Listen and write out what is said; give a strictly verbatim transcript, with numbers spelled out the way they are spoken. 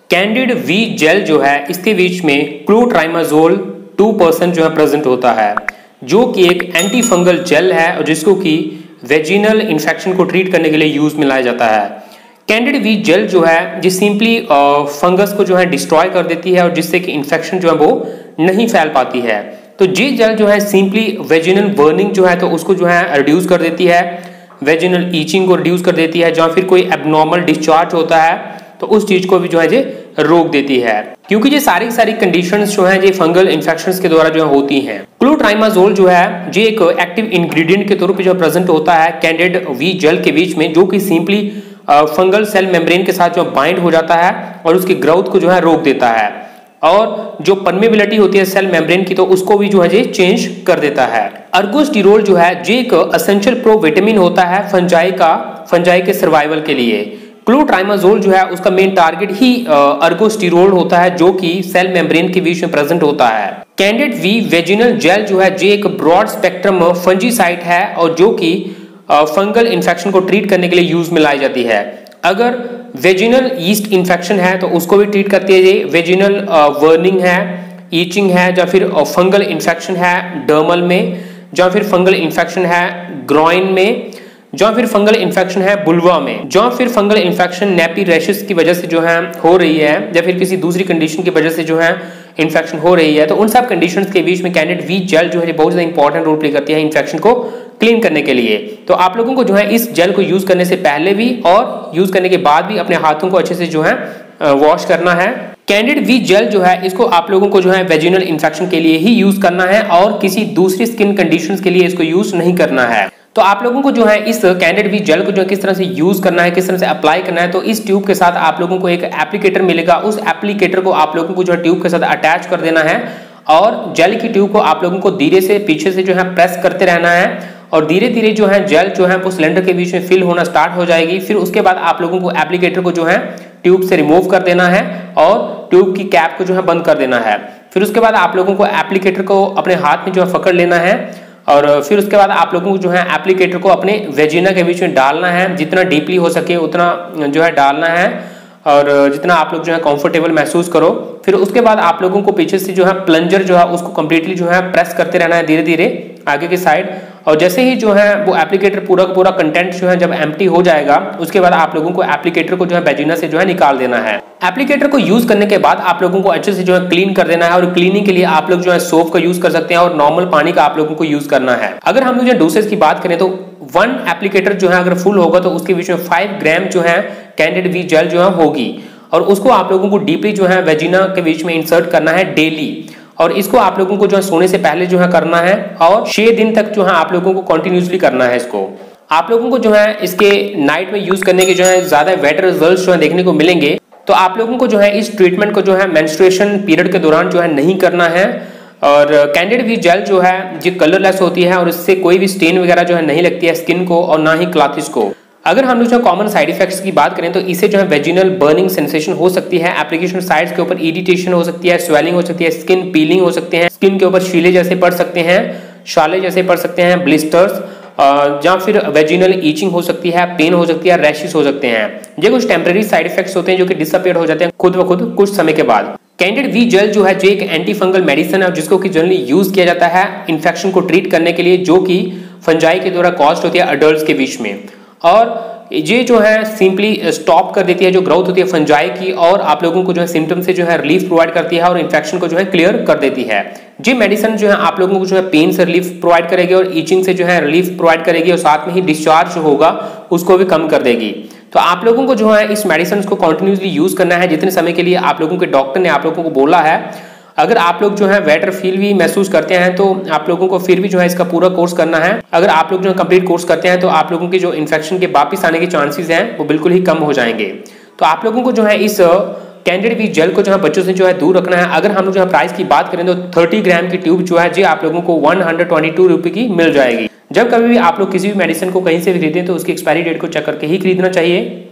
Candid we jail जो है इसके बीच में क्लोट्राइमाजोल टू परसेंट जो है प्रेजेंट होता है, जो कि एक एंटी फंगल जेल है और जिसको कि वेजिनल इन्फेक्शन को ट्रीट करने के लिए यूज में लाया जाता है। कैंडिड वी जेल जो है ये सिंपली फंगस को जो है डिस्ट्रॉय कर देती है और जिससे कि इन्फेक्शन जो है वो नहीं फैल पाती है। तो ये जेल जो है सिंपली वेजिनल बर्निंग जो है तो उसको जो है रिड्यूस कर देती है, वेजिनल ईचिंग को रिड्यूस कर देती है, जहाँ फिर कोई एबनॉर्मल डिस्चार्ज होता है तो उस चीज को भी जो है ये रोक देती है, क्योंकि ये सारी सारी कंडीशंस जो है ये फंगल इन्फेक्शंस के द्वारा जो है होती हैं। क्लोट्राइमाजोल जो है ये एक एक्टिव इंग्रेडिएंट के तौर पे जो प्रेजेंट होता है कैंडिड वी जेल के बीच में, जो कि सिंपली फंगल सेल मेम्ब्रेन के साथ जो बाइंड हो जाता है और उसकी ग्रोथ को जो है रोक देता है, और जो परमेबिलिटी होती है सेल मेम्ब्रेन की तो उसको भी जो है ये चेंज कर देता है। अर्गोस्टिरोल जो है ये एक एसेंशियल प्रोविटामिन होता है फंजाई का फंजाई के सर्वाइवल के लिए। क्लोट्राइमाजोल जो है उसका मेन टारगेट ही अर्गोस्टिरोल होता है, जो कि सेल मेम्ब्रेन के बीच में प्रेजेंट होता है। कैंडिड वी वेजिनल जेल जो है ये एक ब्रॉड स्पेक्ट्रम फंजीसाइड है और जो कि फंगल इन्फेक्शन को ट्रीट करने के लिए यूज में लाई जाती है। अगर वेजिनल ईस्ट इन्फेक्शन है तो उसको भी ट्रीट करती है ये, वेजिनल वर्निंग है, ईचिंग है, या फिर फंगल इन्फेक्शन है डर्मल में, या फिर फंगल इन्फेक्शन है ग्रॉइन में, जहाँ फिर फंगल इन्फेक्शन है बुल्वा में, जहाँ फिर फंगल इन्फेक्शन नेपी रैशेस की वजह से जो है हो रही है या फिर किसी दूसरी कंडीशन की वजह से जो है इन्फेक्शन हो रही है, तो उन सब कंडीशंस के बीच में कैंडिड वी जेल जो है बहुत ज्यादा इंपॉर्टेंट रोल प्ले करती है इन्फेक्शन को क्लीन करने के लिए। तो आप लोगों को जो है इस जेल को यूज करने से पहले भी और यूज करने के बाद भी अपने हाथों को अच्छे से जो है वॉश करना है। कैंडिड वी जेल जो है इसको आप लोगों को जो है वेजिनल इन्फेक्शन के लिए ही यूज करना है और किसी दूसरी स्किन कंडीशंस के लिए इसको यूज नहीं करना है। तो आप लोगों को जो है इस कैंडिड वी जेल को जो है किस तरह से यूज करना है, किस तरह से अप्लाई करना है, तो इस ट्यूब के साथ आप लोगों को एक एप्लीकेटर मिलेगा। उस एप्लीकेटर को आप लोगों को जो है ट्यूब के साथ अटैच कर देना है और जेल की ट्यूब को आप लोगों को धीरे से पीछे से जो है प्रेस करते रहना है और धीरे धीरे जो है जेल जो है वो सिलेंडर के बीच में फिल होना स्टार्ट हो जाएगी। फिर उसके बाद आप लोगों को एप्लीकेटर को जो है ट्यूब से रिमूव कर देना है और ट्यूब की कैप को जो है बंद कर देना है। फिर उसके बाद आप लोगों को एप्लीकेटर को अपने हाथ में जो है पकड़ लेना है और फिर उसके बाद आप लोगों को जो है एप्लीकेटर को अपने वेजिना के बीच में डालना है, जितना डीपली हो सके उतना जो है डालना है और जितना आप लोग जो है कंफर्टेबल महसूस करो। फिर उसके बाद आप लोगों को पीछे से जो है प्लंजर जो है उसको कंप्लीटली जो है प्रेस करते रहना है धीरे धीरे आगे की साइड, और जैसे ही जो है वो एप्लीकेटर पूरा का पूरा कंटेंट जो है जब एम्प्टी हो जाएगा उसके बाद आप लोगों को एप्लीकेटर को जो है वेजिना से जो है निकाल देना है। एप्लीकेटर को यूज करने के बाद आप लोगों को अच्छे से जो है क्लीन कर देना है और क्लीनिंग के लिए आप लोग जो है सोप का यूज कर सकते हैं और नॉर्मल पानी का आप लोगों को यूज करना है। अगर हम लोग जो डोसेज की बात करें तो वन एप्लीकेटर जो है अगर फुल होगा तो उसके बीच में फाइव ग्राम जो है कैंडिड वी जेल जो है होगी और उसको आप लोगों को डीपली जो है वेजिना के बीच में इंसर्ट करना है डेली, और इसको आप लोगों को जो है सोने से पहले जो है करना है और छह दिन तक जो है आप लोगों को कंटिन्यूसली करना है। इसको आप लोगों को जो है इसके नाइट में यूज करने के जो है ज्यादा बेटर रिजल्ट्स जो है देखने को मिलेंगे। तो आप लोगों को जो है इस ट्रीटमेंट को जो है मेंस्ट्रुएशन पीरियड के दौरान जो है नहीं करना है। और कैंडिड वी जेल जो है ये कलरलेस होती है और इससे कोई भी स्टेन वगैरह जो है नहीं लगती है स्किन को और ना ही क्लॉथिस को। अगर हम लोग जो कॉमन साइड इफेक्ट्स की बात करें तो इसे जो है वेजिनल बर्निंग सेंसेशन हो सकती है, एप्लीकेशन साइट्स के ऊपर इरिटेशन हो सकती है, स्वेलिंग हो सकती है, स्किन पीलिंग हो सकते हैं, स्किन के ऊपर शीले जैसे पड़ सकते हैं, शाले जैसे पड़ सकते हैं, ब्लिस्टर्स, या फिर वेजिनल ईचिंग हो सकती है, पेन हो सकती है, रैशेस हो सकते हैं। ये कुछ टेम्परेरी साइड इफेक्ट्स होते हैं जो कि डिसअपियर हो जाते हैं खुद ब खुद कुछ समय के बाद। कैंडिड वी जेल जो है जो एक एंटी फंगल मेडिसिन है जिसको कि जनरली यूज किया जाता है इन्फेक्शन को ट्रीट करने के लिए, जो कि फंजाई के द्वारा कॉज्ड होती है अडल्ट्स के बीच में, और ये जो है सिंपली स्टॉप कर देती है जो ग्रोथ होती है फंजाई की और आप लोगों को जो है सिम्टम से जो है रिलीफ प्रोवाइड करती है और इन्फेक्शन को जो है क्लियर कर देती है। ये मेडिसिन जो है आप लोगों को जो है पेन से रिलीफ प्रोवाइड करेगी और ईचिंग से जो है रिलीफ प्रोवाइड करेगी और साथ में ही डिस्चार्ज जो होगा उसको भी कम कर देगी। तो आप लोगों को जो है इस मेडिसिन को कंटिन्यूसली यूज करना है जितने समय के लिए आप लोगों के डॉक्टर ने आप लोगों को बोला है। अगर आप लोग जो है बेटर फील भी महसूस करते हैं तो आप लोगों को फिर भी जो है इसका पूरा कोर्स करना है। अगर आप लोग जो है कंप्लीट कोर्स करते हैं तो आप लोगों के जो इन्फेक्शन के वापस आने के चांसेस हैं वो बिल्कुल ही कम हो जाएंगे। तो आप लोगों को जो है इस कैंडिड वी जेल को जो है बच्चों से जो है दूर रखना है। अगर हम लोग जो है प्राइस की बात करें तो थर्टी ग्राम की ट्यूब जो है जी आप लोगों को वन हंड्रेड ट्वेंटी टू रुपए की मिल जाएगी। जब कभी भी आप लोग किसी भी मेडिसिन को कहीं से भी खरीदें तो उसकी एक्सपायरी डेट को चेक करके ही खरीदना चाहिए।